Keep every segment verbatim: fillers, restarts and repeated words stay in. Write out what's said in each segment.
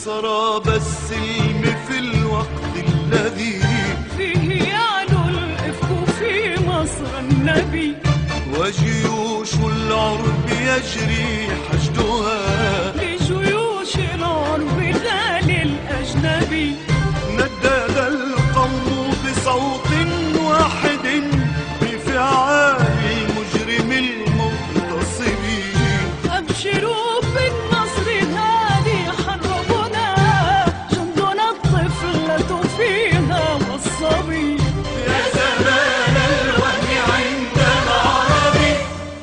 سراب السلم في الوقت الذي فيه يعلو الإفك في مصر النبي، وجيوش العرب يجري حشدها لجيوش العرب لا للأجنبي. ندد القوم بصوت واحد بفعال المجرم المغتصب. أبشروا بالنصر هذه حربنا، جندنا الطفلة فيها والصبي. يا زمان الوهن عند العرب.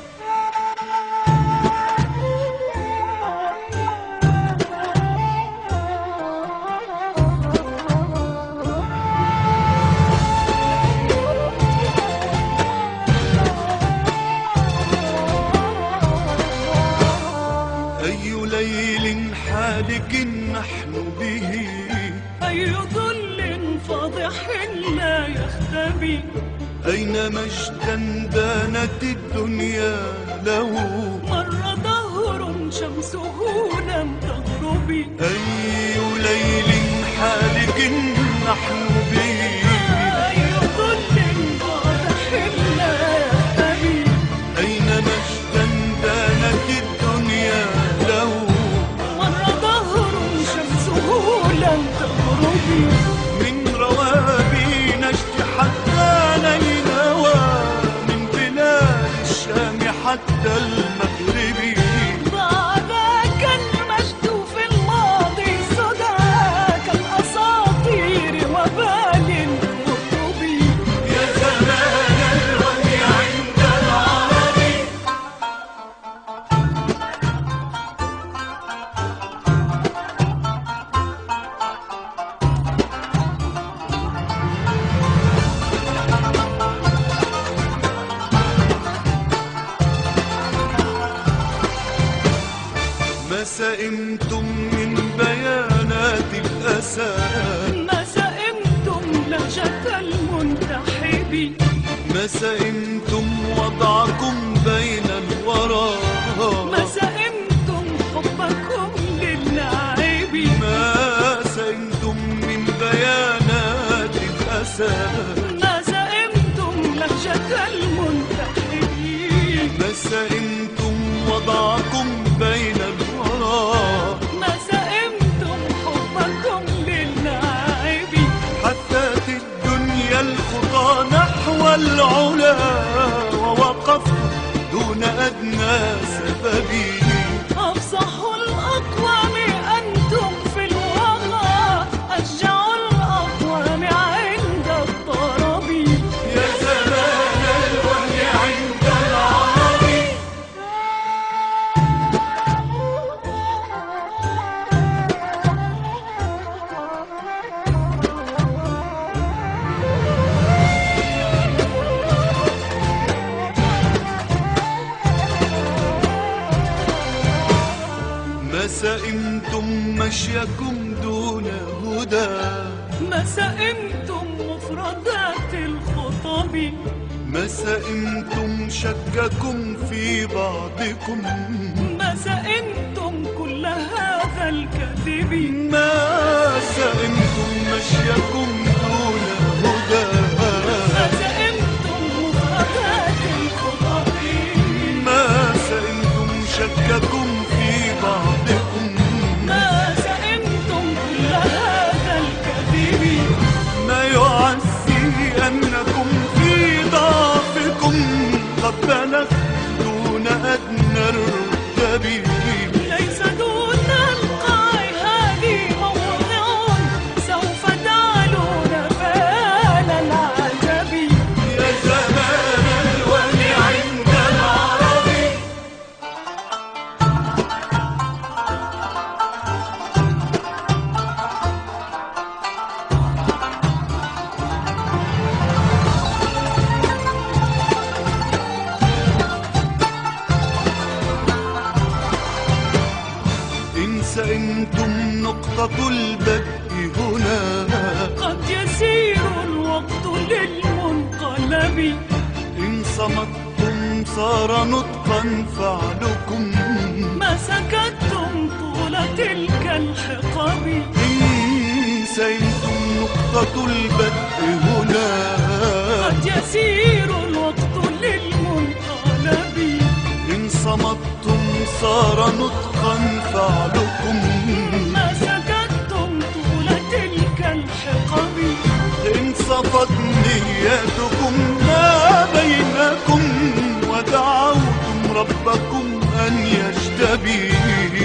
أي ليل حالك نحن به، أي ظل فاضح لا يختبي. أين مجدا دانت الدنيا له، مر دهر شمسه لم تغربي. أي ليل حالك نحن به، أي ظل فاضح لا يختبي. أين مجدا دانت الدنيا له، مر دهر شمسه لم تغربي. من روابي نجد حتى نينوى، من بلاد الشام حتى المغرب. ضاع ذاك المجد في الماضي سدى كالأساطير وبال الكتب. يا زمان الوهن عند العرب. ما سئمتم من بيانات الأسى، ما سئمتم لهجة المنتحب. ما سئمتم وضعكم بين الورى، ما سئمتم حبكم للعيب. ما سئمتم من بيانات الأسى، ما سئمتم لهجة المنتحب. ما سئمتم وضعكم بين الورى، ما سئمتم حبكم للعيب. حثت الدنيا الخطى نحو العلا، ووقفت دون أدنى سبب. أفصح الأقوام أنتم في الوغى، أشجع الأقوام عند الطرب. يا زمان الوهن عند العرب. ما سئمتم مشيكم دون هدى، ما سئمتم مفردات الخطب. ما سئمتم شككم في بعضكم، ما سئمتم كل هذا الكذب. ما سئمتم مشيكم دون هدى، ما سئمتم مفردات الخطب. ما سئمتم شككم في بعضكم، ما سئمتم كل هذا الكذب. ما يعزي أنكم في ضعفكم قد بلغت دون أدنى الرتب. ليس دون القاع هذه موضع، سوف تعلون فال العجب. يا زمان الوهن عند العرب. إن سئمتم نقطة البدء هنا، قد يسير الوقت للمنقلب. إن صمتم صار نطقا فعلكم، ما سكتتم طول تلك كالحقب. إن سئمتم نقطة البدء هنا، قد يسير الوقت للمنقلب. إن صمتم صار نطقا فعلكم، ما سكتتم طول تلك الحقب. إن صفت نيتكم ما بينكم ودعوتم ربكم أن يجتبي.